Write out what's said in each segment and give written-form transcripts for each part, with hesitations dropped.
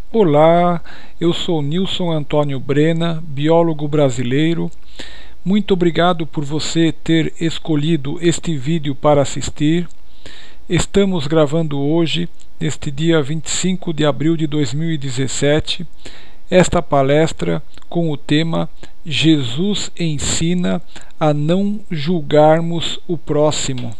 Olá, eu sou Nilson Antônio Brena, biólogo brasileiro. Muito obrigado por você ter escolhido este vídeo para assistir. Estamos gravando hoje, neste dia 25 de abril de 2017, esta palestra com o tema Jesus ensina a não julgarmos o próximo.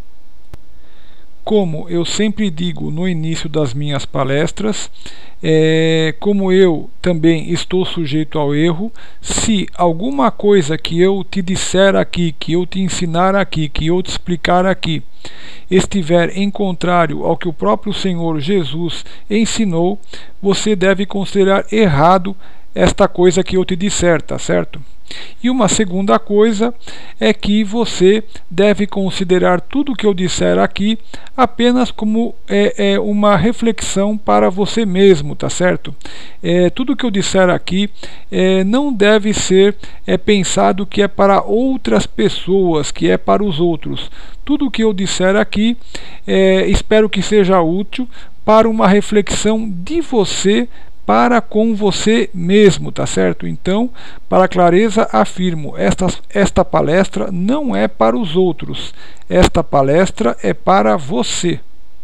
Como eu sempre digo no início das minhas palestras, como eu também estou sujeito ao erro, se alguma coisa que eu te disser aqui, que eu te ensinar aqui, que eu te explicar aqui, estiver em contrário ao que o próprio Senhor Jesus ensinou, você deve considerar errado esta coisa que eu te disser, tá certo? E uma segunda coisa é que você deve considerar tudo que eu disser aqui apenas como uma reflexão para você mesmo, tá certo? Tudo que eu disser aqui não deve ser pensado que é para outras pessoas, que é para os outros. Tudo que eu disser aqui espero que seja útil para uma reflexão de você para com você mesmo, tá certo? Então, para clareza, afirmo, esta palestra não é para os outros, esta palestra é para você.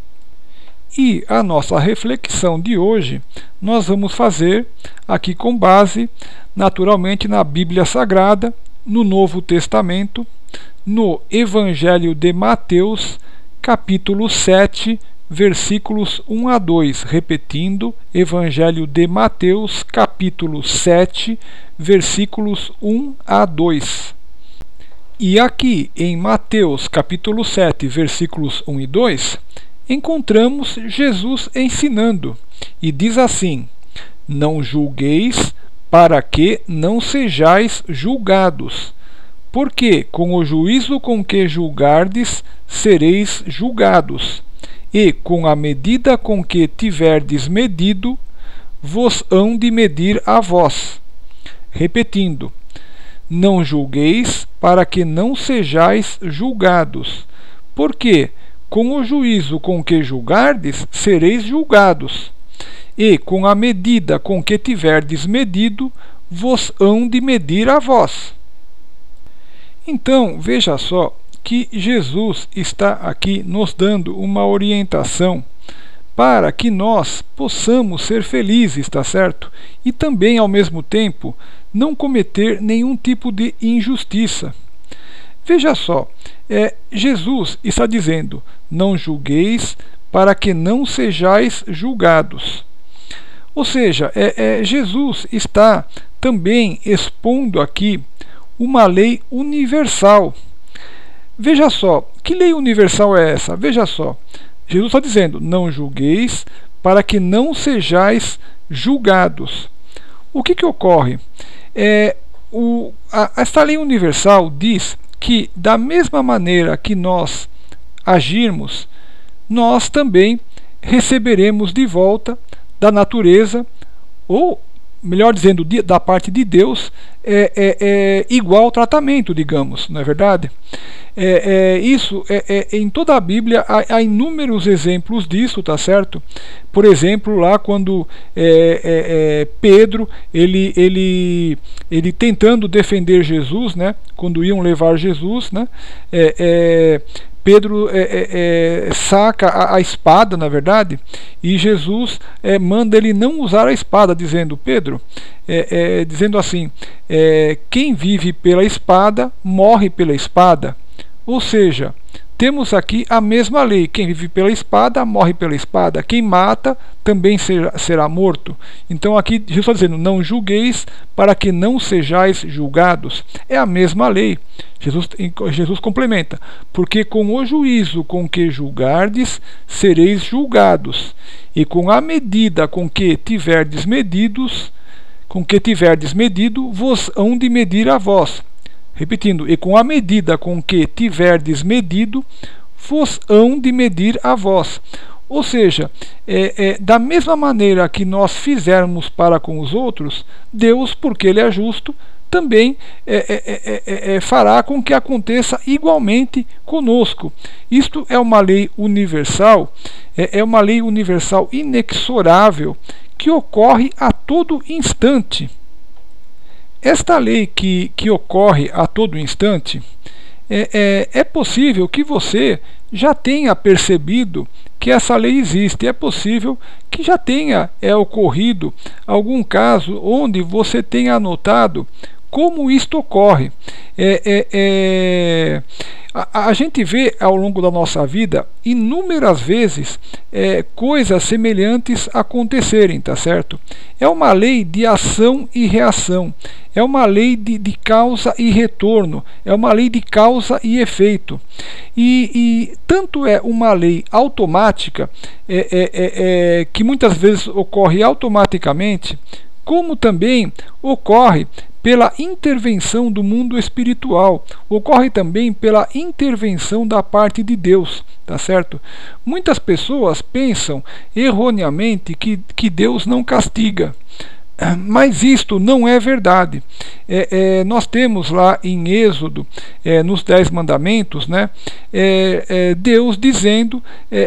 E a nossa reflexão de hoje nós vamos fazer aqui com base, naturalmente, na Bíblia Sagrada, no Novo Testamento, no Evangelho de Mateus, capítulo 7, versículos 1 a 2, repetindo, Evangelho de Mateus, capítulo 7, versículos 1 a 2. E aqui em Mateus, capítulo 7, versículos 1 e 2, encontramos Jesus ensinando, e diz assim: não julgueis, para que não sejais julgados, porque com o juízo com que julgardes, sereis julgados. E com a medida com que tiverdes medido, vos hão de medir a vós. Repetindo, não julgueis, para que não sejais julgados, porque com o juízo com que julgardes, sereis julgados, e com a medida com que tiverdes medido, vos hão de medir a vós. Então, veja só, que Jesus está aqui nos dando uma orientação para que nós possamos ser felizes, tá certo? E também, ao mesmo tempo, não cometer nenhum tipo de injustiça. Veja só, Jesus está dizendo, não julgueis para que não sejais julgados. Ou seja, Jesus está também expondo aqui uma lei universal. Veja só, que lei universal é essa? Veja só, Jesus está dizendo, não julgueis para que não sejais julgados. O que ocorre? Esta lei universal diz que da mesma maneira que nós agirmos, nós também receberemos de volta da natureza, ou melhor dizendo, da parte de Deus, igual tratamento, digamos, não é verdade? Isso em toda a Bíblia há inúmeros exemplos disso, tá certo? Por exemplo, lá quando Pedro ele tentando defender Jesus, né? Quando iam levar Jesus, né? Pedro saca a espada, na verdade, e Jesus manda ele não usar a espada, dizendo, Pedro, dizendo assim, quem vive pela espada, morre pela espada. Ou seja, temos aqui a mesma lei, quem vive pela espada, morre pela espada, quem mata também será morto. Então aqui Jesus está dizendo, não julgueis para que não sejais julgados. É a mesma lei. Jesus complementa, porque com o juízo com que julgardes, sereis julgados, e com a medida com que tiverdes medido, vos hão de medir a vós. Repetindo, e com a medida com que tiverdes medido, vos hão de medir a vós. Ou seja, da mesma maneira que nós fizermos para com os outros, Deus, porque Ele é justo, também fará com que aconteça igualmente conosco. Isto é uma lei universal, é uma lei universal inexorável, que ocorre a todo instante. Esta lei que ocorre a todo instante, é possível que você já tenha percebido que essa lei existe. É possível que já tenha ocorrido algum caso onde você tenha notado como isto ocorre. A gente vê ao longo da nossa vida inúmeras vezes coisas semelhantes acontecerem, tá certo? É uma lei de ação e reação, é uma lei de causa e retorno, é uma lei de causa e efeito. E tanto é uma lei automática, que muitas vezes ocorre automaticamente, como também ocorre pela intervenção do mundo espiritual, ocorre também pela intervenção da parte de Deus, tá certo? Muitas pessoas pensam erroneamente que Deus não castiga, mas isto não é verdade. Nós temos lá em Êxodo, nos 10 mandamentos, né, Deus dizendo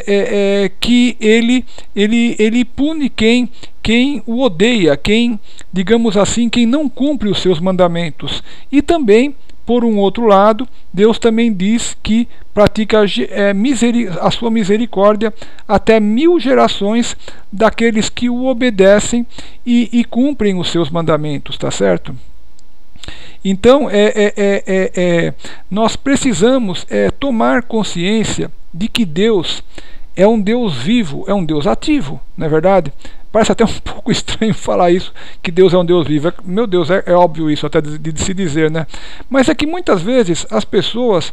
que ele pune quem o odeia, digamos assim, quem não cumpre os seus mandamentos. E também, por um outro lado, Deus também diz que pratica a sua misericórdia até 1000 gerações daqueles que o obedecem e cumprem os seus mandamentos, tá certo? Então, nós precisamos tomar consciência de que Deus é um Deus vivo, é um Deus ativo, não é verdade? Parece até um pouco estranho falar isso, que Deus é um Deus vivo. Meu Deus, é óbvio isso até de se dizer, né? Mas é que muitas vezes as pessoas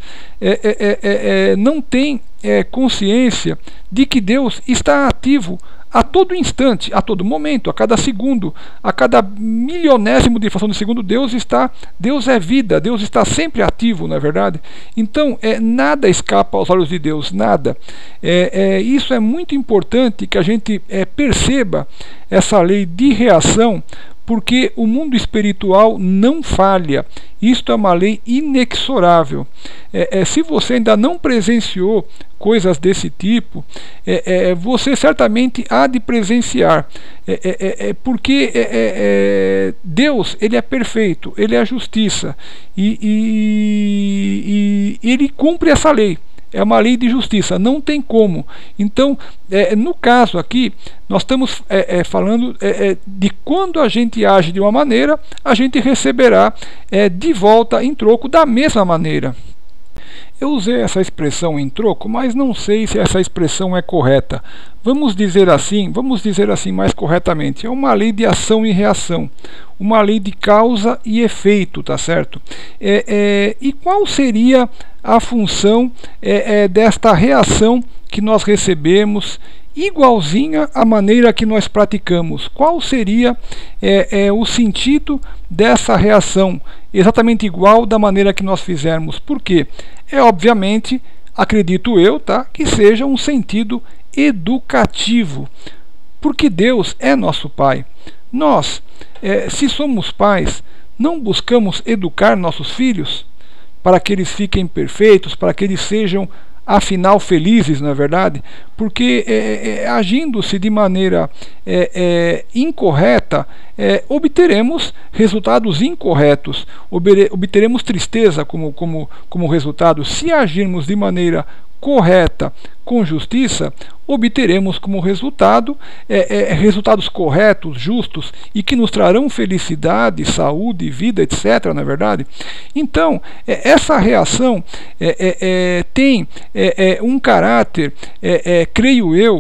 não têm consciência de que Deus está ativo a todo instante, a todo momento, a cada segundo, a cada milionésimo de fração de segundo. Deus é vida, Deus está sempre ativo, não é verdade? Então, nada escapa aos olhos de Deus, nada. Isso é muito importante que a gente perceba essa lei de reação, porque o mundo espiritual não falha. Isto é uma lei inexorável. Se você ainda não presenciou coisas desse tipo, você certamente há de presenciar, porque Deus, ele é perfeito, ele é a justiça, e ele cumpre essa lei. É uma lei de justiça, não tem como. Então, no caso aqui, nós estamos falando de quando a gente age de uma maneira, a gente receberá de volta em troco da mesma maneira. Eu usei essa expressão em troco, mas não sei se essa expressão é correta. Vamos dizer assim mais corretamente. É uma lei de ação e reação, uma lei de causa e efeito, tá certo? E qual seria a função desta reação que nós recebemos, igualzinha à maneira que nós praticamos? Qual seria o sentido dessa reação, exatamente igual da maneira que nós fizermos? Por quê? Obviamente, acredito eu, tá, que seja um sentido educativo, porque Deus é nosso Pai. Nós, se somos pais, não buscamos educar nossos filhos para que eles fiquem perfeitos, para que eles sejam afinal felizes, não é verdade? Porque agindo-se de maneira incorreta, obteremos resultados incorretos, obteremos tristeza como resultado. Se agirmos de maneira correta, com justiça, obteremos como resultado resultados corretos, justos e que nos trarão felicidade, saúde, vida, etc. Não é verdade? Então, essa reação tem um caráter, creio eu,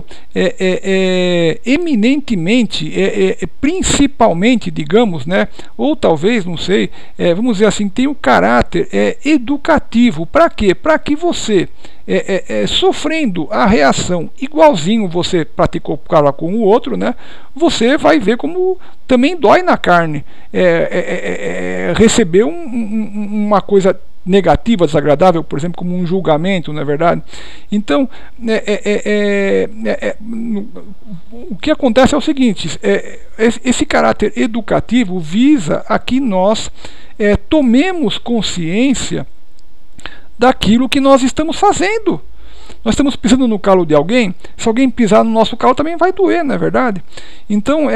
eminentemente, principalmente, digamos, né? Ou talvez, não sei, vamos dizer assim, tem um caráter educativo. Para quê? Para que você, sofrendo a reação igualzinho você praticou com o outro, né, você vai ver como também dói na carne receber uma coisa negativa, desagradável, por exemplo, como um julgamento, não é verdade? Então, o que acontece é o seguinte: esse caráter educativo visa a que nós tomemos consciência daquilo que nós estamos fazendo. Nós estamos pisando no calo de alguém, se alguém pisar no nosso calo também vai doer, não é verdade? Então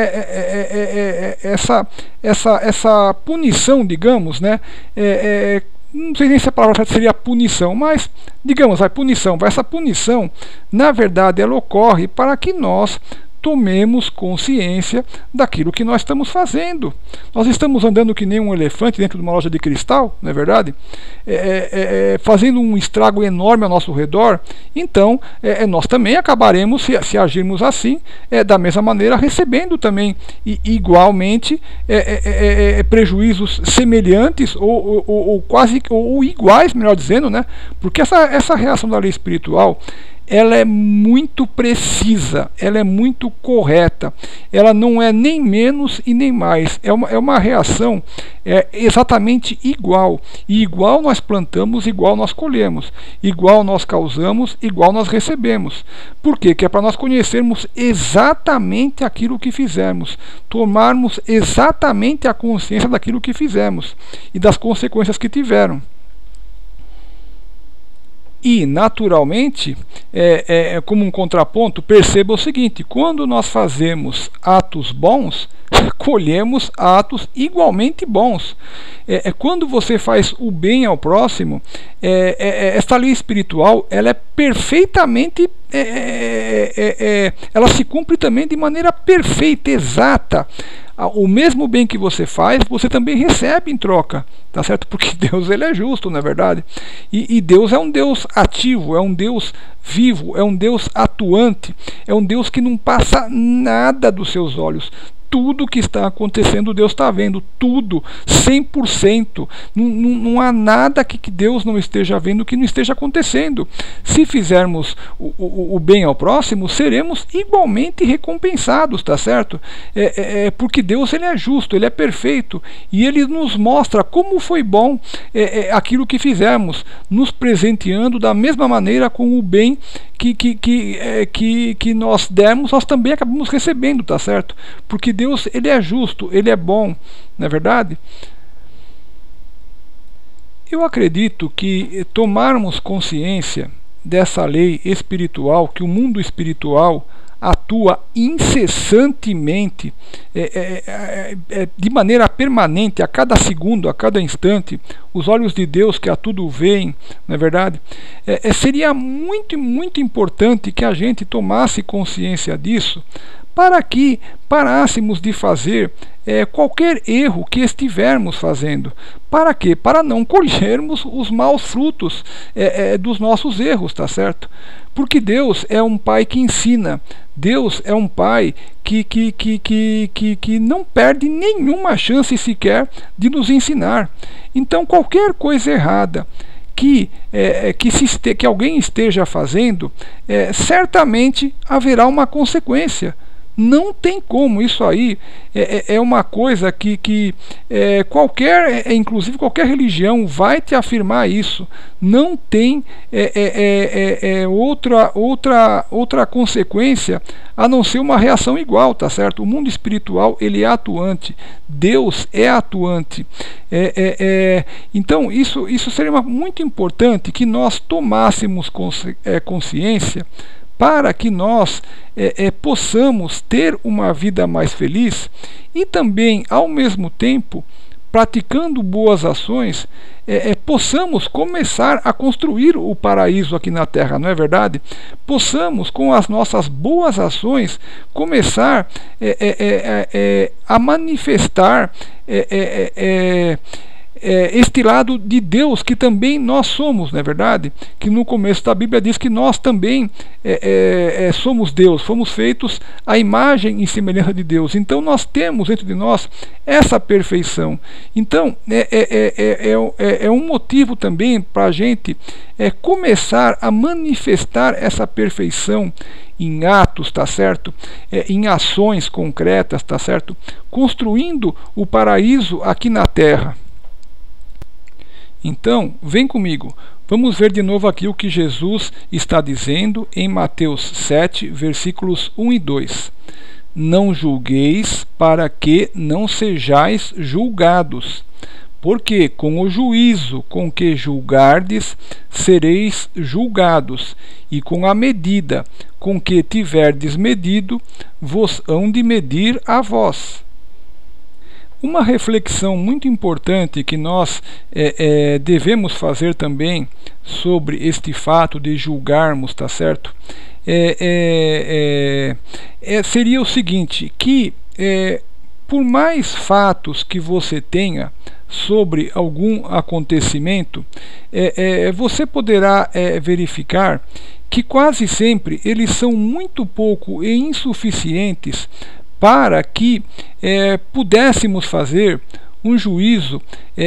essa punição, digamos, né, não sei nem se a palavra certa seria punição, mas digamos, essa punição, na verdade, ela ocorre para que nós tomemos consciência daquilo que nós estamos fazendo. Nós estamos andando que nem um elefante dentro de uma loja de cristal, não é verdade? Fazendo um estrago enorme ao nosso redor. Então, nós também acabaremos, se agirmos assim, da mesma maneira, recebendo também igualmente prejuízos semelhantes ou quase ou iguais, melhor dizendo, né? Porque essa reação da lei espiritual, ela é muito precisa, ela é muito correta, ela não é nem menos e nem mais, é uma reação exatamente igual, e igual nós plantamos, igual nós colhemos, igual nós causamos, igual nós recebemos. Por quê? Que é para nós conhecermos exatamente aquilo que fizemos, tomarmos exatamente a consciência daquilo que fizemos e das consequências que tiveram. E, naturalmente, como um contraponto, perceba o seguinte: quando nós fazemos atos bons, colhemos atos igualmente bons. Quando você faz o bem ao próximo, esta lei espiritual, ela é perfeitamente, ela se cumpre também de maneira perfeita, exata. O mesmo bem que você faz, você também recebe em troca, tá certo? Porque Deus, ele é justo, não é verdade? E Deus é um Deus ativo, é um Deus vivo, é um Deus atuante, é um Deus que não passa nada dos seus olhos. Tudo que está acontecendo, Deus está vendo, tudo, 100%. Não há nada que Deus não esteja vendo, que não esteja acontecendo. Se fizermos o bem ao próximo, seremos igualmente recompensados, tá certo? Porque Deus, ele é justo, ele é perfeito, e ele nos mostra como foi bom aquilo que fizemos, nos presenteando da mesma maneira com o bem que nós demos, nós também acabamos recebendo, tá certo? Porque Deus, ele é justo, ele é bom, não é verdade? Eu acredito que tomarmos consciência dessa lei espiritual, que o mundo espiritual atua incessantemente, de maneira permanente, a cada segundo, a cada instante, os olhos de Deus que a tudo veem, não é verdade? Seria muito, muito importante que a gente tomasse consciência disso, para que parássemos de fazer qualquer erro que estivermos fazendo. Para quê? Para não colhermos os maus frutos dos nossos erros, tá certo? Porque Deus é um Pai que ensina, Deus é um Pai que não perde nenhuma chance sequer de nos ensinar. Então, qualquer coisa errada que alguém esteja fazendo, certamente haverá uma consequência. Não tem como, isso aí é uma coisa que inclusive qualquer religião vai te afirmar isso. Não tem outra consequência a não ser uma reação igual, tá certo? O mundo espiritual, ele é atuante, Deus é atuante. Então isso seria muito importante que nós tomássemos consciência, para que nós possamos ter uma vida mais feliz e também, ao mesmo tempo, praticando boas ações, possamos começar a construir o paraíso aqui na Terra, não é verdade? Possamos, com as nossas boas ações, começar a manifestar este lado de Deus que também nós somos, não é verdade? Que no começo da Bíblia diz que nós também somos Deus, fomos feitos à imagem e semelhança de Deus. Então nós temos dentro de nós essa perfeição. Então é um motivo também para a gente começar a manifestar essa perfeição em atos, tá certo? Em ações concretas, tá certo? Construindo o paraíso aqui na Terra. Então, vem comigo, vamos ver de novo aqui o que Jesus está dizendo em Mateus 7, versículos 1 e 2. Não julgueis para que não sejais julgados, Porque com o juízo com que julgardes, sereis julgados, e com a medida com que tiverdes medido, vos hão de medir a vós. Uma reflexão muito importante que nós devemos fazer também sobre este fato de julgarmos, tá certo? Seria o seguinte, que por mais fatos que você tenha sobre algum acontecimento, você poderá verificar que quase sempre eles são muito pouco e insuficientes para que pudéssemos fazer um juízo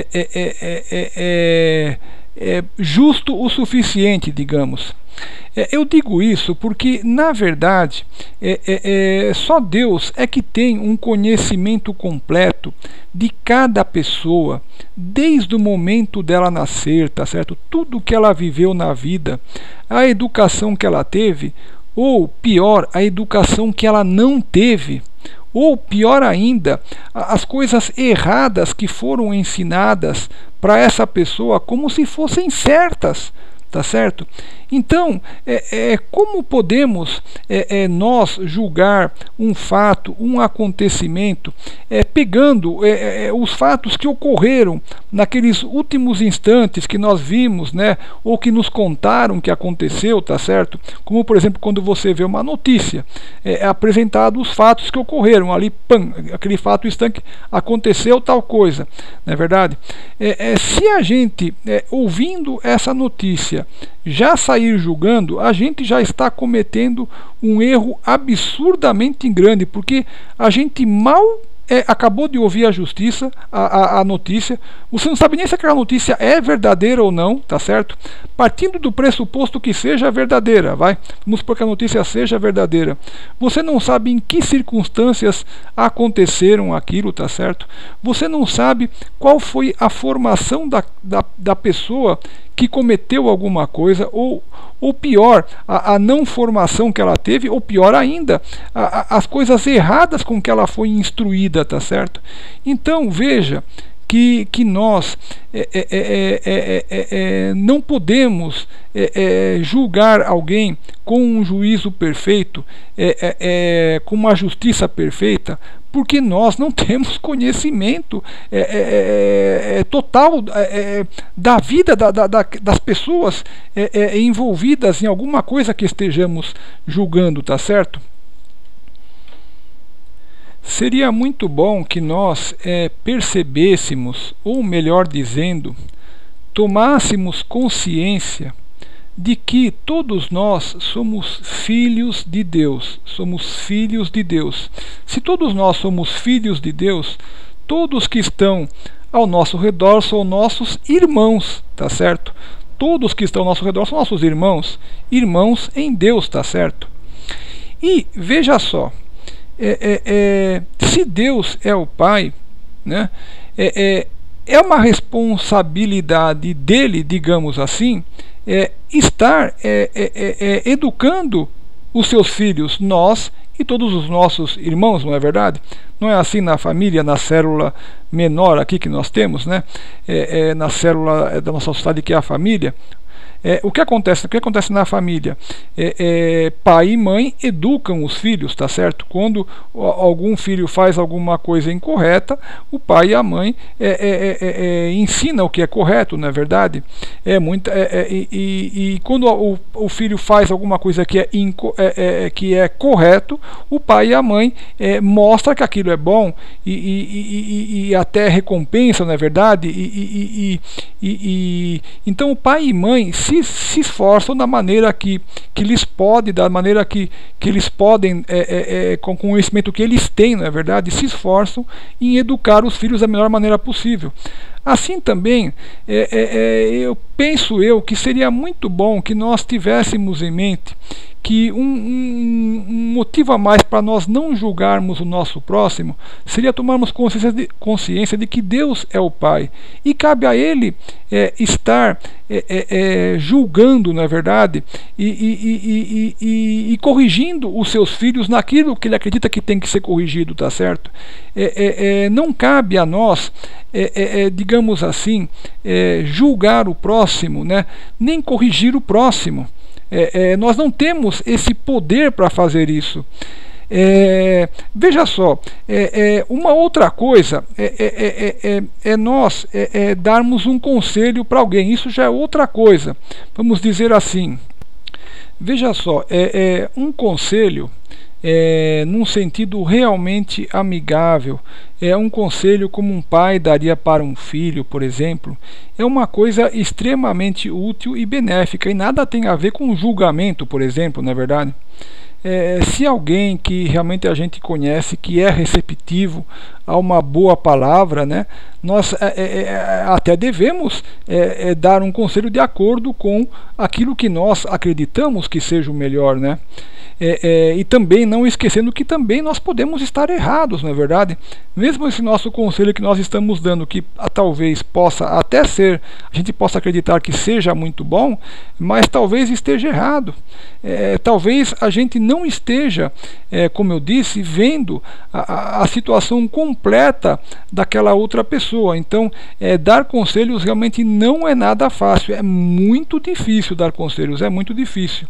justo o suficiente, digamos. Eu digo isso porque, na verdade, só Deus é que tem um conhecimento completo de cada pessoa, desde o momento dela nascer, tá certo? Tudo que ela viveu na vida, a educação que ela teve, ou pior, a educação que ela não teve, ou pior ainda, as coisas erradas que foram ensinadas para essa pessoa como se fossem certas, tá certo? Então, como podemos nós julgar um fato, um acontecimento, pegando os fatos que ocorreram naqueles últimos instantes que nós vimos, né, ou que nos contaram que aconteceu, tá certo? Como, por exemplo, quando você vê uma notícia, apresentado os fatos que ocorreram ali, pam, aquele fato instante, aconteceu tal coisa, não é verdade? Se a gente, ouvindo essa notícia, já sair julgando, a gente já está cometendo um erro absurdamente grande, porque a gente mal acabou de ouvir a notícia, você não sabe nem se aquela notícia é verdadeira ou não, tá certo? Partindo do pressuposto que seja verdadeira, vamos supor que a notícia seja verdadeira, você não sabe em que circunstâncias aconteceram aquilo, tá certo? Você não sabe qual foi a formação da pessoa que cometeu alguma coisa, ou pior, a não formação que ela teve, ou pior ainda, as coisas erradas com que ela foi instruída, tá certo? Então veja que nós não podemos julgar alguém com um juízo perfeito, com uma justiça perfeita, porque nós não temos conhecimento total da vida das pessoas envolvidas em alguma coisa que estejamos julgando, tá certo? Seria muito bom que nós percebêssemos, ou melhor dizendo, tomássemos consciência de que todos nós somos filhos de Deus. Somos filhos de Deus. Se todos nós somos filhos de Deus, todos que estão ao nosso redor são nossos irmãos, tá certo? Todos que estão ao nosso redor são nossos irmãos, irmãos em Deus, tá certo? E veja só, se Deus é o Pai, né, é uma responsabilidade dele, digamos assim, estar educando os seus filhos, nós e todos os nossos irmãos, não é verdade? Não é assim na família, na célula menor aqui que nós temos, né? Na célula da nossa sociedade, que é a família. O que acontece na família? Pai e mãe educam os filhos, tá certo? Quando algum filho faz alguma coisa incorreta, o pai e a mãe ensinam o que é correto, não é verdade? E quando o filho faz alguma coisa que é correto, o pai e a mãe mostram que aquilo é bom e até recompensa, não é verdade? Então o pai e mãe se esforçam da maneira que lhes pode, da maneira que eles podem, com o conhecimento que eles têm, não é verdade? Se esforçam em educar os filhos da melhor maneira possível. Assim também, penso eu que seria muito bom que nós tivéssemos em mente que um motivo a mais para nós não julgarmos o nosso próximo seria tomarmos consciência de que Deus é o Pai, e cabe a Ele estar julgando, não é verdade, e corrigindo os seus filhos naquilo que ele acredita que tem que ser corrigido, tá certo? Não cabe a nós, digamos assim, julgar o próximo, né, nem corrigir o próximo. Nós não temos esse poder para fazer isso. Veja só, uma outra coisa nós darmos um conselho para alguém. Isso já é outra coisa, vamos dizer assim. Veja só, um conselho num sentido realmente amigável, um conselho como um pai daria para um filho, por exemplo, é uma coisa extremamente útil e benéfica, e nada tem a ver com julgamento, por exemplo, não é verdade? Se alguém que realmente a gente conhece, que é receptivo a uma boa palavra, né, nós até devemos dar um conselho de acordo com aquilo que nós acreditamos que seja o melhor, né? E também não esquecendo que também nós podemos estar errados, não é verdade? Mesmo esse nosso conselho que nós estamos dando, que talvez possa até ser, a gente possa acreditar que seja muito bom, mas talvez esteja errado. Talvez a gente não esteja, como eu disse, vendo a situação completa daquela outra pessoa. Então, dar conselhos realmente não é nada fácil, é muito difícil dar conselhos, é muito difícil.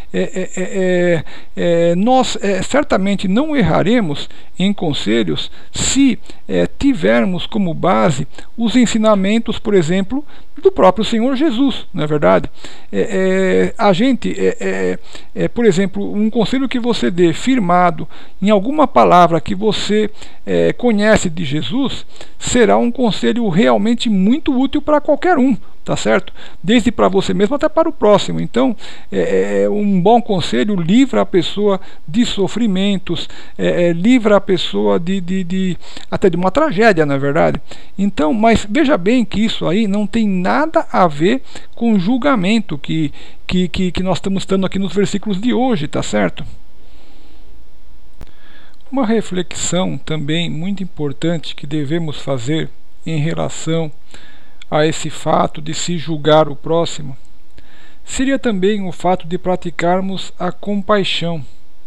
Nós certamente não erraremos em conselhos se tivermos como base os ensinamentos, por exemplo, do próprio Senhor Jesus, não é verdade? A gente, por exemplo, um conselho que você dê firmado em alguma palavra que você conhece de Jesus, será um conselho realmente muito útil para qualquer um, tá certo? Desde para você mesmo até para o próximo. Então, um bom conselho livra a pessoa de sofrimentos, livra a pessoa até de uma tragédia, não é verdade? Então, mas veja bem que isso aí não tem nada a ver com o julgamento que nós estamos dando aqui nos versículos de hoje, tá certo? Uma reflexão também muito importante que devemos fazer em relação a esse fato de se julgar o próximo seria também o fato de praticarmos a compaixão.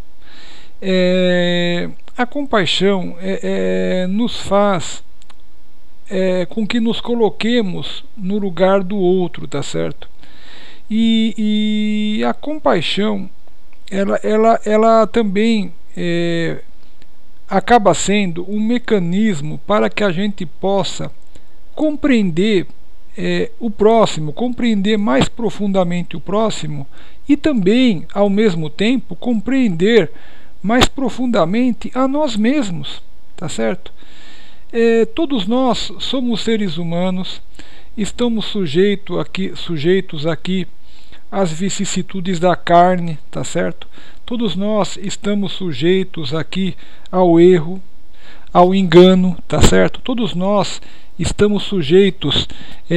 A compaixão nos faz com que nos coloquemos no lugar do outro, tá certo? E a compaixão ela também acaba sendo um mecanismo para que a gente possa compreender o próximo, compreender mais profundamente o próximo e também, ao mesmo tempo, compreender mais profundamente a nós mesmos, tá certo? Todos nós somos seres humanos, estamos sujeitos aqui às vicissitudes da carne, tá certo? Todos nós estamos sujeitos aqui ao erro, ao engano, tá certo? Todos nós estamos sujeitos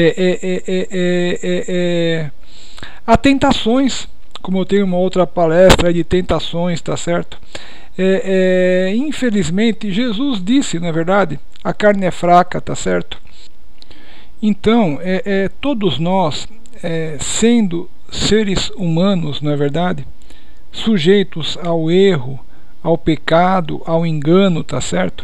a tentações, como eu tenho uma outra palestra de tentações, tá certo? Infelizmente, Jesus disse, não é verdade? A carne é fraca, tá certo? Então, todos nós, sendo seres humanos, não é verdade? Sujeitos ao erro, ao pecado, ao engano, tá certo?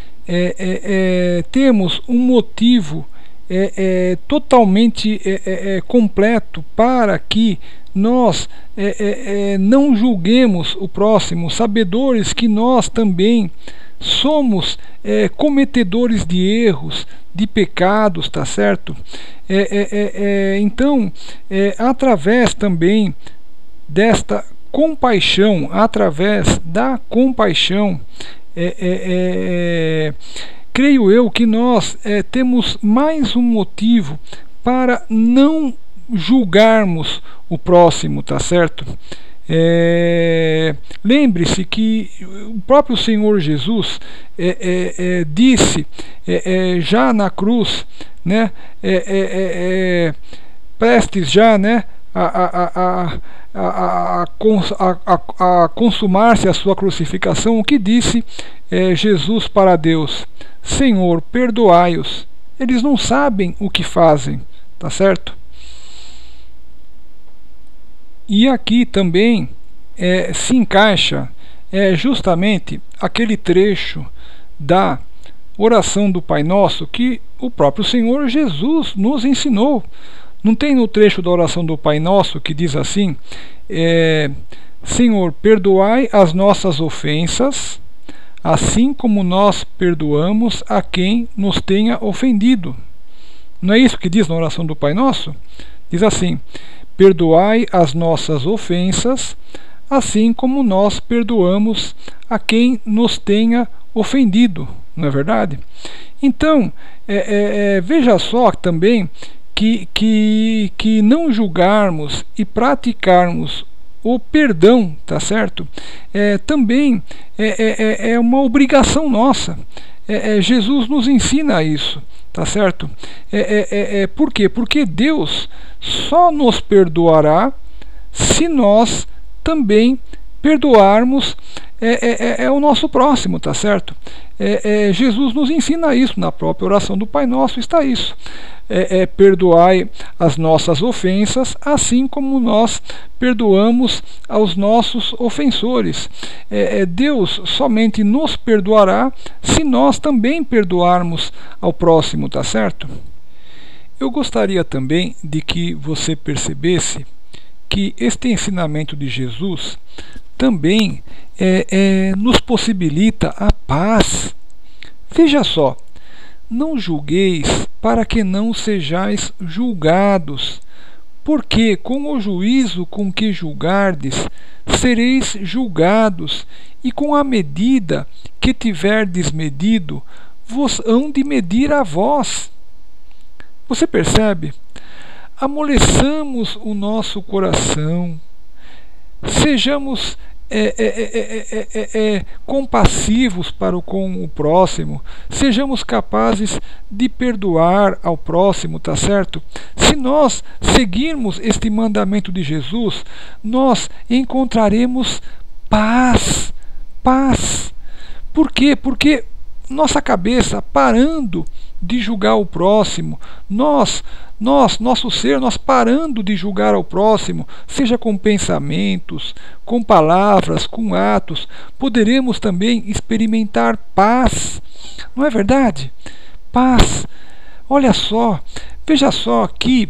Temos um motivo totalmente completo para que nós não julguemos o próximo, sabedores que nós também somos cometedores de erros, de pecados, tá certo? Então, através também desta compaixão, através da compaixão, creio eu que nós temos mais um motivo para não julgarmos o próximo, tá certo? Lembre-se que o próprio Senhor Jesus disse já na cruz, né, prestes já, né, a consumar-se a sua crucificação, o que disse Jesus para Deus: Senhor, perdoai-os, eles não sabem o que fazem, tá certo? E aqui também se encaixa justamente aquele trecho da oração do Pai Nosso que o próprio Senhor Jesus nos ensinou. Não tem no trecho da oração do Pai Nosso que diz assim: Senhor, perdoai as nossas ofensas, assim como nós perdoamos a quem nos tenha ofendido. Não é isso que diz na oração do Pai Nosso? Diz assim: perdoai as nossas ofensas, assim como nós perdoamos a quem nos tenha ofendido. Não é verdade? Então, veja só também que não julgarmos e praticarmos o perdão, tá certo? Também é uma obrigação nossa. Jesus nos ensina isso, tá certo? Por quê? Porque Deus só nos perdoará se nós também perdoarmos o nosso próximo, tá certo? Jesus nos ensina isso, na própria oração do Pai Nosso está isso. Perdoai as nossas ofensas, assim como nós perdoamos aos nossos ofensores. Deus somente nos perdoará se nós também perdoarmos ao próximo, tá certo? Eu gostaria também de que você percebesse que este ensinamento de Jesus também nos possibilita a paz. Veja só: não julgueis para que não sejais julgados, porque com o juízo com que julgardes, sereis julgados, e com a medida que tiverdes medido, vos hão de medir a vós. Você percebe? Amoleçamos o nosso coração, sejamos compassivos com o próximo, sejamos capazes de perdoar ao próximo, tá certo? Se nós seguirmos este mandamento de Jesus, nós encontraremos paz. Paz. Por quê? Porque nossa cabeça parando de julgar o próximo, nosso ser, nós parando de julgar ao próximo, seja com pensamentos, com palavras, com atos, poderemos também experimentar paz. Não é verdade? Paz. Olha só, veja só que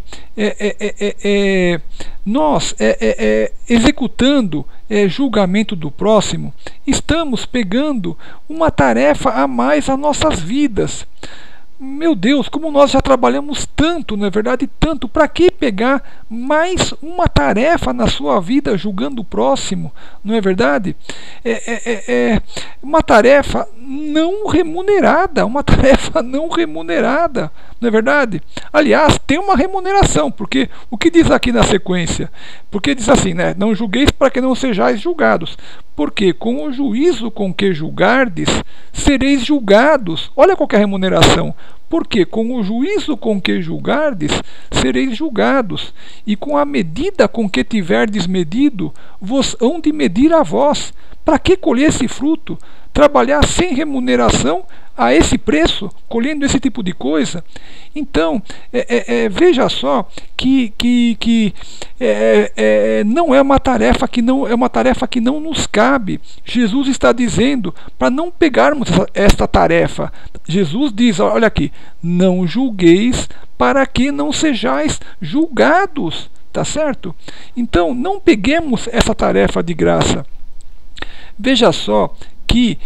nós executando julgamento do próximo, estamos pegando uma tarefa a mais às nossas vidas. Meu Deus, como nós já trabalhamos tanto, não é verdade? Tanto, para que pegar mais uma tarefa na sua vida julgando o próximo, não é verdade? Uma tarefa não remunerada, não é verdade? Aliás, tem uma remuneração, porque o que diz aqui na sequência? Porque diz assim, né? Não julgueis para que não sejais julgados, porque com o juízo com que julgardes, sereis julgados. Olha qual que é a remuneração. Porque com o juízo com que julgardes, sereis julgados, e com a medida com que tiverdes medido, vos hão de medir a vós. Para que colher esse fruto? Trabalhar sem remuneração a esse preço, colhendo esse tipo de coisa? Então, veja só que não é uma tarefa que não nos cabe. Jesus está dizendo para não pegarmos esta tarefa. Jesus diz, olha aqui: não julgueis para que não sejais julgados, tá certo? Então, não peguemos essa tarefa de graça. Veja só que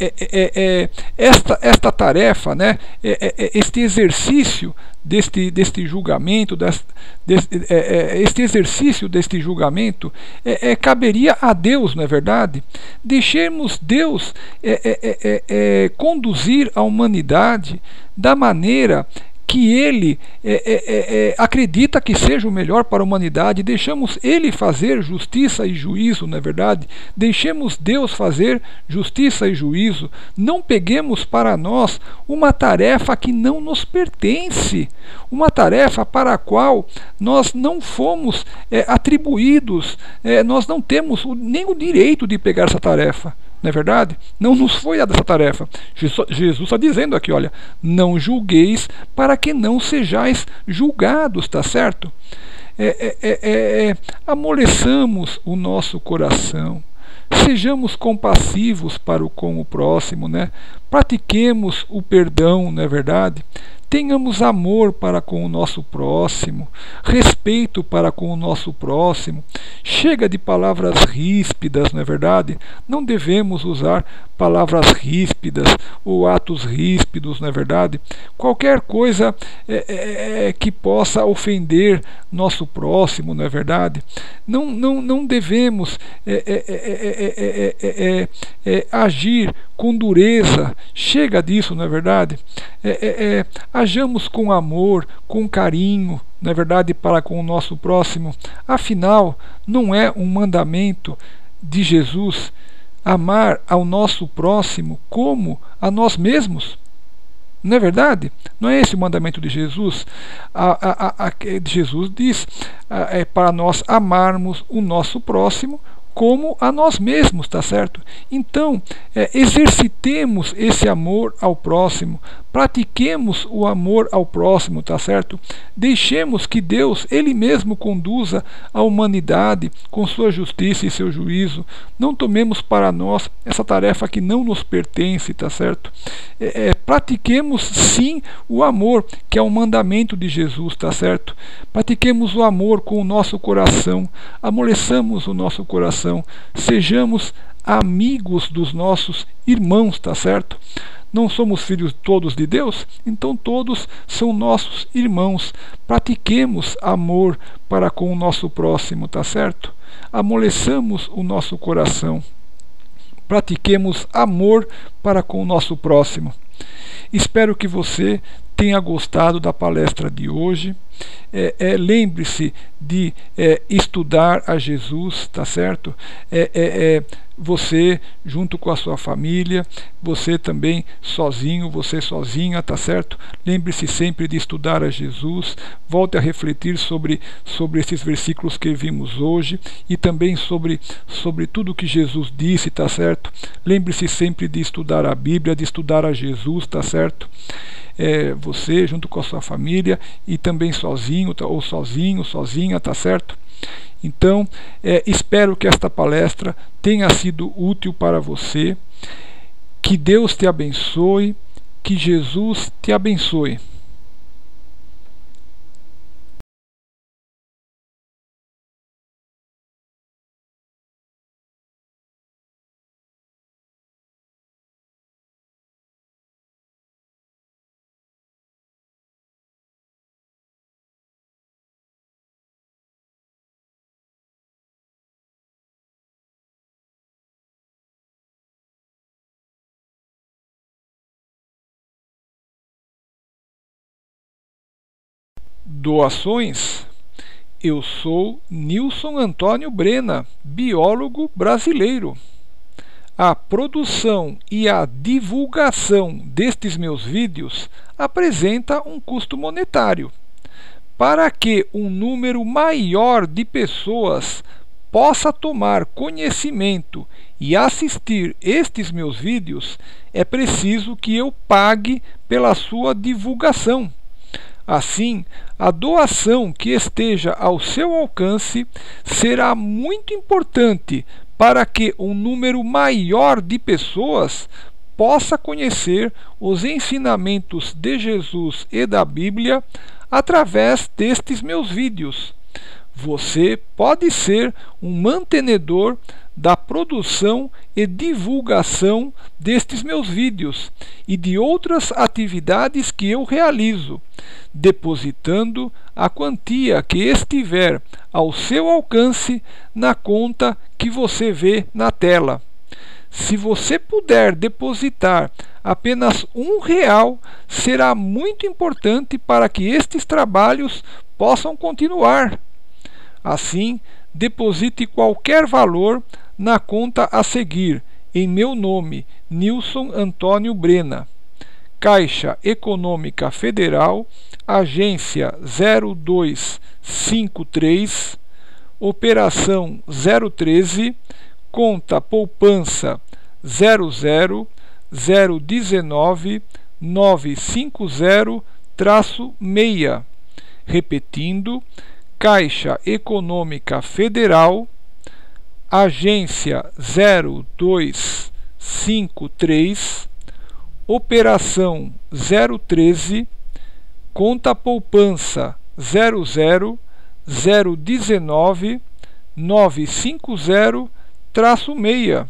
esta tarefa, né, este exercício deste julgamento, este exercício deste julgamento, caberia a Deus, não é verdade? Deixemos Deus conduzir a humanidade da maneira que Ele acredita que seja o melhor para a humanidade. Deixamos Ele fazer justiça e juízo, não é verdade? Deixemos Deus fazer justiça e juízo. Não peguemos para nós uma tarefa que não nos pertence, uma tarefa para a qual nós não fomos atribuídos, nós não temos nem o direito de pegar essa tarefa. Não é verdade? Não nos foi dada essa tarefa. Jesus está dizendo aqui, olha: não julgueis para que não sejais julgados, tá certo? amoleçamos o nosso coração. Sejamos compassivos com o próximo, né? Pratiquemos o perdão, não é verdade? Tenhamos amor para com o nosso próximo, respeito para com o nosso próximo. Chega de palavras ríspidas, não é verdade? Não devemos usar palavras ríspidas ou atos ríspidos, não é verdade? Qualquer coisa que possa ofender nosso próximo, não é verdade? Não devemos agir com dureza. Chega disso, não é verdade? Hajamos com amor, com carinho, não é verdade, para com o nosso próximo. Afinal, não é um mandamento de Jesus amar ao nosso próximo como a nós mesmos? Não é verdade? Não é esse o mandamento de Jesus? Jesus diz para nós amarmos o nosso próximo como a nós mesmos, tá certo? Então, exercitemos esse amor ao próximo, pratiquemos o amor ao próximo, tá certo? Deixemos que Deus, Ele mesmo, conduza a humanidade com sua justiça e seu juízo. Não tomemos para nós essa tarefa que não nos pertence, tá certo? Pratiquemos sim o amor, que é o mandamento de Jesus, tá certo? Pratiquemos o amor com o nosso coração, amoleçamos o nosso coração, sejamos amigos dos nossos irmãos, tá certo? Não somos filhos todos de Deus? Então todos são nossos irmãos. Pratiquemos amor para com o nosso próximo, tá certo? Amoleçamos o nosso coração. Pratiquemos amor para com o nosso próximo. Espero que você tenha gostado da palestra de hoje. Lembre-se de estudar a Jesus, tá certo? Você junto com a sua família, você também sozinho, você sozinha, tá certo? Lembre-se sempre de estudar a Jesus. Volte a refletir sobre esses versículos que vimos hoje e também sobre tudo que Jesus disse, tá certo? Lembre-se sempre de estudar a Bíblia, de estudar a Jesus, tá certo? Você junto com a sua família e também sozinho ou sozinha, tá certo? Então, espero que esta palestra tenha sido útil para você. Que Deus te abençoe, que Jesus te abençoe. Doações? Eu sou Nilson Antônio Brena, biólogo brasileiro. A produção e a divulgação destes meus vídeos apresenta um custo monetário. Para que um número maior de pessoas possa tomar conhecimento e assistir estes meus vídeos, é preciso que eu pague pela sua divulgação. Assim, a doação que esteja ao seu alcance será muito importante para que um número maior de pessoas possa conhecer os ensinamentos de Jesus e da Bíblia através destes meus vídeos. Você pode ser um mantenedor da produção e divulgação destes meus vídeos e de outras atividades que eu realizo, depositando a quantia que estiver ao seu alcance na conta que você vê na tela. Se você puder depositar apenas R$1, será muito importante para que estes trabalhos possam continuar. Assim, deposite qualquer valor na conta a seguir, em meu nome, Nilson Antônio Brena. Caixa Econômica Federal, Agência 0253, Operação 013, Conta Poupança 00019 950-6. Repetindo, Caixa Econômica Federal, agência 0253, operação 013, conta poupança 00019 950-6.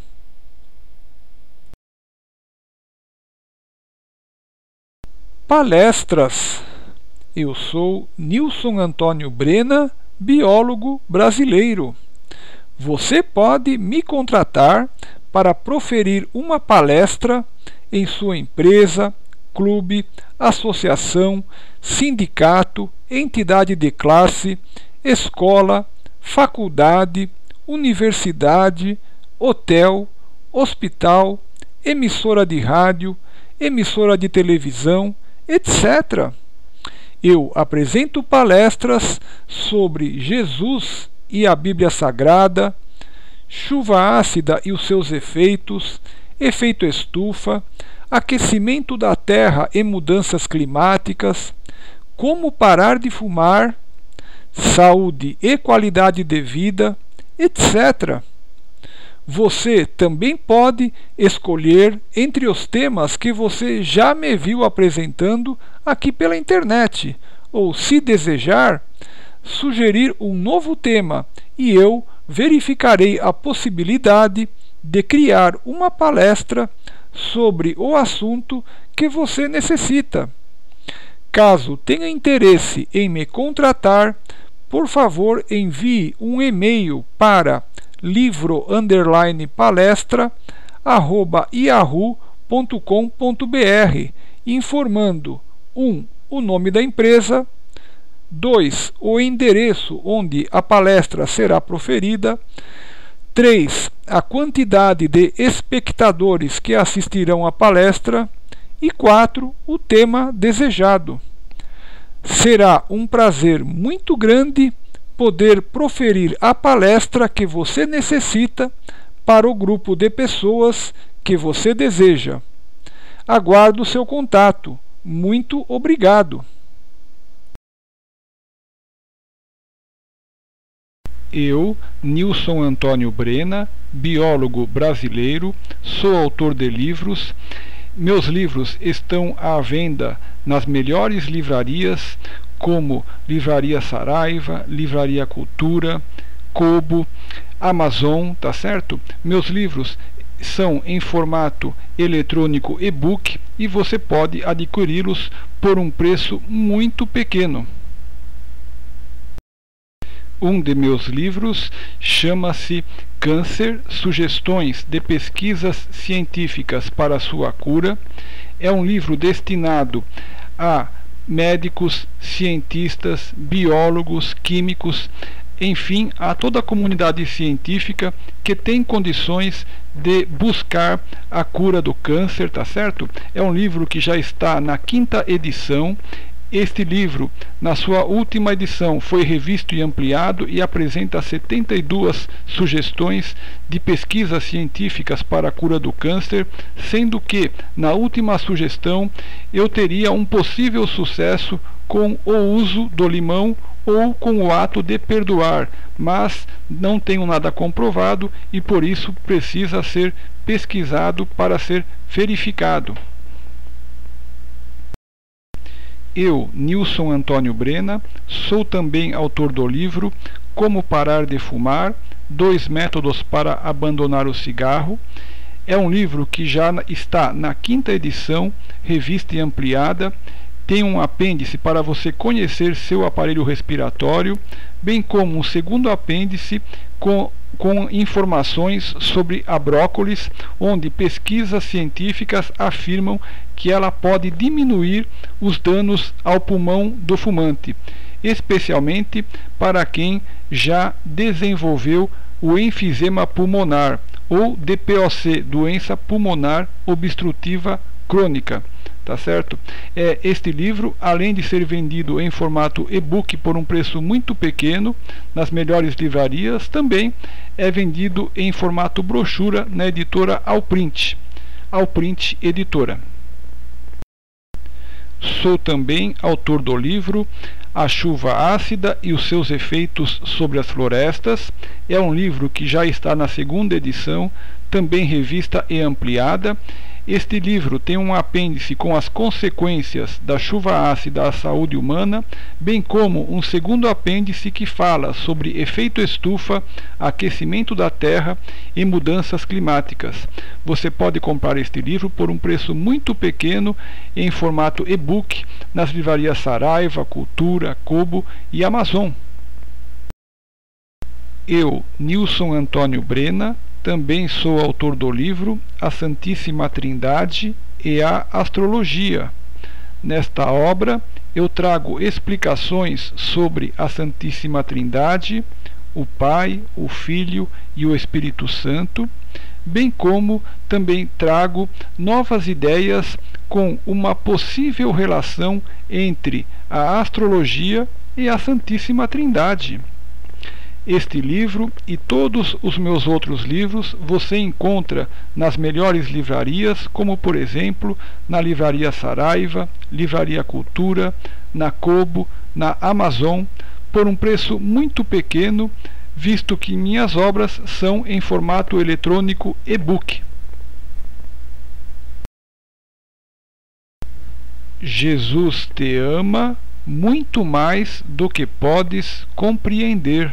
Palestras. Eu sou Nilson Antônio Brena, biólogo brasileiro. Você pode me contratar para proferir uma palestra em sua empresa, clube, associação, sindicato, entidade de classe, escola, faculdade, universidade, hotel, hospital, emissora de rádio, emissora de televisão, etc. Eu apresento palestras sobre Jesus e a Bíblia Sagrada, chuva ácida e os seus efeitos, efeito estufa, aquecimento da Terra e mudanças climáticas, como parar de fumar, saúde e qualidade de vida, etc. Você também pode escolher entre os temas que você já me viu apresentando aqui pela internet, ou, se desejar, sugerir um novo tema e eu verificarei a possibilidade de criar uma palestra sobre o assunto que você necessita. Caso tenha interesse em me contratar, por favor envie um e-mail para livro_palestra@yahoo.com.br informando 1. O nome da empresa, 2. O endereço onde a palestra será proferida, 3. A quantidade de espectadores que assistirão à palestra e 4. O tema desejado. Será um prazer muito grande poder proferir a palestra que você necessita para o grupo de pessoas que você deseja. Aguardo seu contato. Muito obrigado. Eu, Nilson Antônio Brena, biólogo brasileiro, sou autor de livros. Meus livros estão à venda nas melhores livrarias, como Livraria Saraiva, Livraria Cultura, Kobo, Amazon, tá certo? Meus livros são em formato eletrônico e-book e você pode adquiri-los por um preço muito pequeno. Um de meus livros chama-se Câncer, Sugestões de Pesquisas Científicas para a Sua Cura. É um livro destinado a médicos, cientistas, biólogos, químicos, enfim, a toda a comunidade científica que tem condições de buscar a cura do câncer, tá certo? É um livro que já está na 5ª edição. Este livro, na sua última edição, foi revisto e ampliado e apresenta 72 sugestões de pesquisas científicas para a cura do câncer, sendo que, na última sugestão, eu teria um possível sucesso com o uso do limão ou com o ato de perdoar, mas não tenho nada comprovado e por isso precisa ser pesquisado para ser verificado. Eu, Nilson Antônio Brena, sou também autor do livro Como Parar de Fumar, 2 métodos para abandonar o cigarro. É um livro que já está na 5ª edição, revista e ampliada. Tem um apêndice para você conhecer seu aparelho respiratório, bem como um segundo apêndice com informações sobre a brócolis, onde pesquisas científicas afirmam que ela pode diminuir os danos ao pulmão do fumante, especialmente para quem já desenvolveu o enfisema pulmonar ou DPOC, doença pulmonar obstrutiva crônica. Tá certo? Este livro, além de ser vendido em formato e-book por um preço muito pequeno nas melhores livrarias, também é vendido em formato brochura na editora Alprint Editora. Sou também autor do livro A Chuva Ácida e os seus efeitos sobre as florestas. É um livro que já está na segunda edição, também revista e ampliada. Este livro tem um apêndice com as consequências da chuva ácida à saúde humana, bem como um segundo apêndice que fala sobre efeito estufa, aquecimento da Terra e mudanças climáticas. Você pode comprar este livro por um preço muito pequeno em formato e-book nas livrarias Saraiva, Cultura, Kobo e Amazon. Eu, Nilson Antônio Brena, também sou autor do livro A Santíssima Trindade e a Astrologia. Nesta obra, eu trago explicações sobre a Santíssima Trindade, o Pai, o Filho e o Espírito Santo, bem como também trago novas ideias com uma possível relação entre a astrologia e a Santíssima Trindade. Este livro e todos os meus outros livros você encontra nas melhores livrarias, como por exemplo na Livraria Saraiva, Livraria Cultura, na Kobo, na Amazon, por um preço muito pequeno, visto que minhas obras são em formato eletrônico e-book. Jesus te ama muito mais do que podes compreender.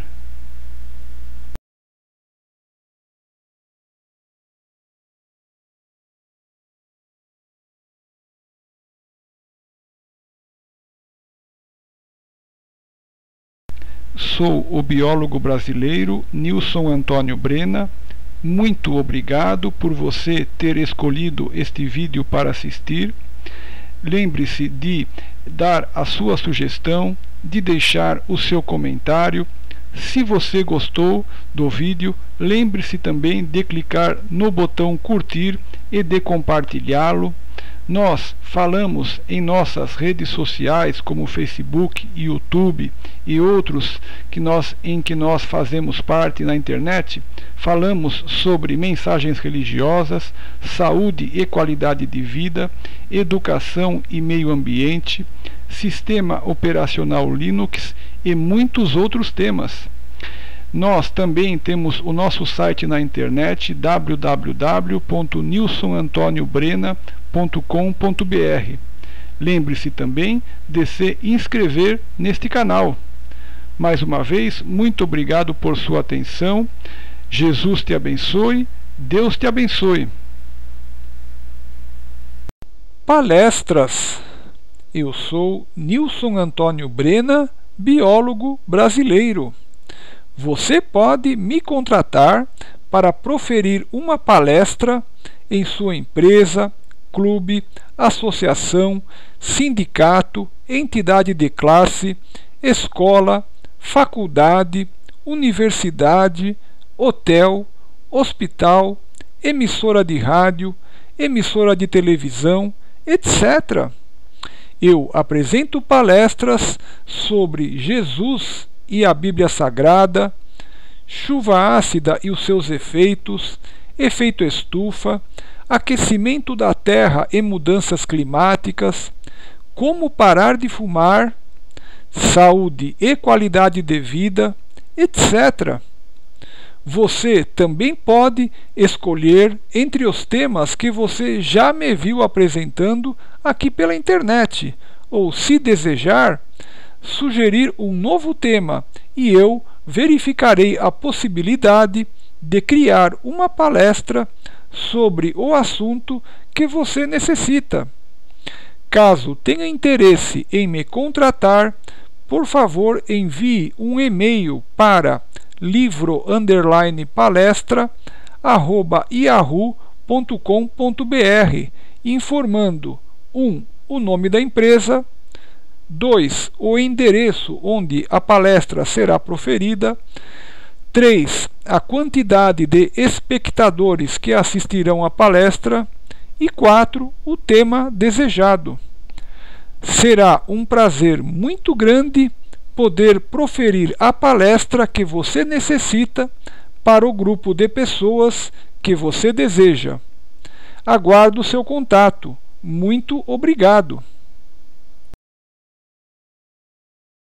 Sou o biólogo brasileiro Nilson Antônio Brena. Muito obrigado por você ter escolhido este vídeo para assistir. Lembre-se de dar a sua sugestão, de deixar o seu comentário. Se você gostou do vídeo, lembre-se também de clicar no botão curtir e de compartilhá-lo. Nós falamos em nossas redes sociais como Facebook, YouTube e outros em que nós fazemos parte na internet. Falamos sobre mensagens religiosas, saúde e qualidade de vida, educação e meio ambiente, sistema operacional Linux e muitos outros temas. Nós também temos o nosso site na internet www.nilsonantoniobrena.com.br. Lembre-se também de se inscrever neste canal. Mais uma vez, muito obrigado por sua atenção. Jesus te abençoe, Deus te abençoe. Palestras. Eu sou Nilson Antônio Brena, biólogo brasileiro. Você pode me contratar para proferir uma palestra em sua empresa, clube, associação, sindicato, entidade de classe, escola, faculdade, universidade, hotel, hospital, emissora de rádio, emissora de televisão, etc. Eu apresento palestras sobre Jesus e a Bíblia Sagrada, chuva ácida e os seus efeitos, efeito estufa, aquecimento da Terra e mudanças climáticas, como parar de fumar, saúde e qualidade de vida, etc. Você também pode escolher entre os temas que você já me viu apresentando aqui pela internet, ou, se desejar, sugerir um novo tema e eu verificarei a possibilidade de criar uma palestra sobre o assunto que você necessita. Caso tenha interesse em me contratar, por favor envie um e-mail para livro_palestra@yahoo.com.br informando 1. O nome da empresa, 2. O endereço onde a palestra será proferida, 3. A quantidade de espectadores que assistirão à palestra e 4. O tema desejado. Será um prazer muito grande poder proferir a palestra que você necessita para o grupo de pessoas que você deseja. Aguardo seu contato. Muito obrigado.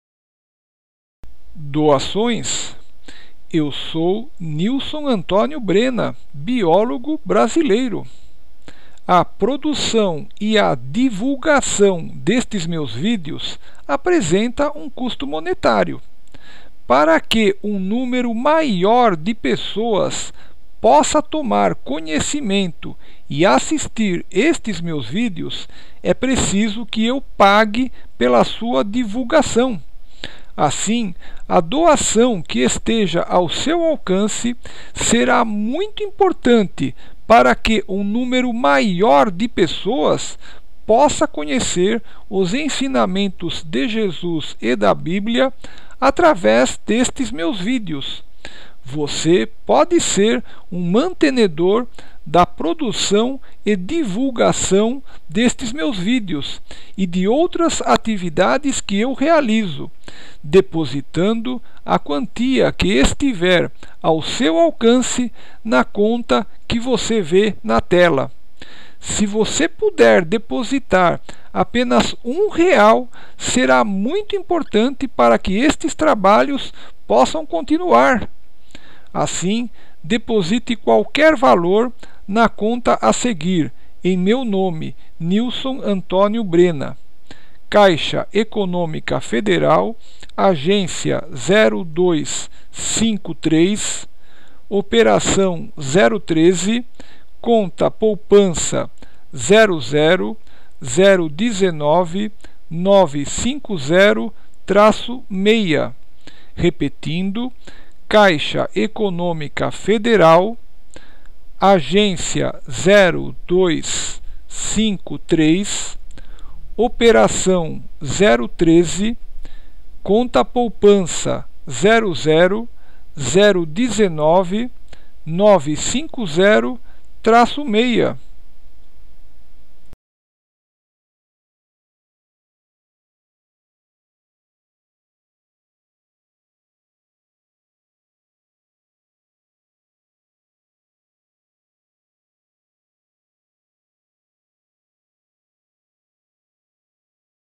Doações. Eu sou Nilson Antônio Brena, biólogo brasileiro. A produção e a divulgação destes meus vídeos apresenta um custo monetário. Para que um número maior de pessoas possa tomar conhecimento e assistir estes meus vídeos, é preciso que eu pague pela sua divulgação. Assim, a doação que esteja ao seu alcance será muito importante para que um número maior de pessoas possa conhecer os ensinamentos de Jesus e da Bíblia através destes meus vídeos. Você pode ser um mantenedor da produção e divulgação destes meus vídeos e de outras atividades que eu realizo, depositando a quantia que estiver ao seu alcance na conta que você vê na tela. Se você puder depositar apenas R$1, será muito importante para que estes trabalhos possam continuar. Assim, deposite qualquer valor na conta a seguir, em meu nome, Nilson Antônio Brena. Caixa Econômica Federal, Agência 0253, Operação 013, Conta Poupança 00019 950-6. Repetindo, Caixa Econômica Federal, Agência 0253, Operação 013, Conta Poupança 00019 950-6.